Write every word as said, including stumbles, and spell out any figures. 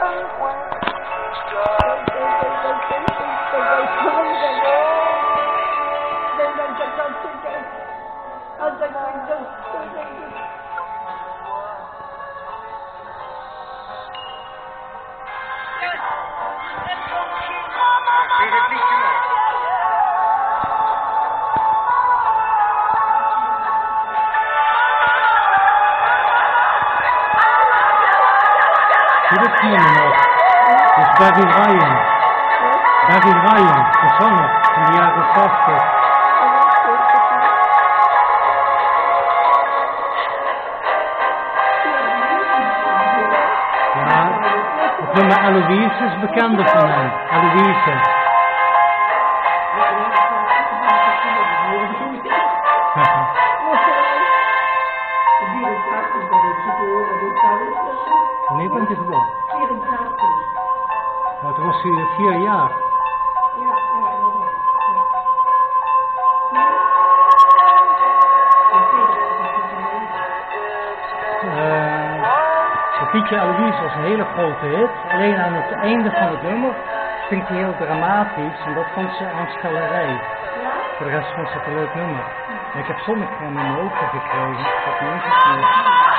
Dit zie je nog. Dat is Barry Ryan. Barry Ryan, de zanger in de jaren tachtig. Ja, het nummer Eloise is bekender van hem. Eloise. Wanneer bent je geboren? vierentachtig. Oh, toen was hij vier jaar. Ja, ja, inderdaad. Uh, het liedje Eloise was een hele grote hit. Alleen aan het einde van het nummer klinkt hij heel dramatisch en dat vond ze aanstellerij. Ja? Voor de rest vond ze het een leuk nummer. En ik heb zonnekrem in mijn ogen gekregen. Dat heb ik niet gezien.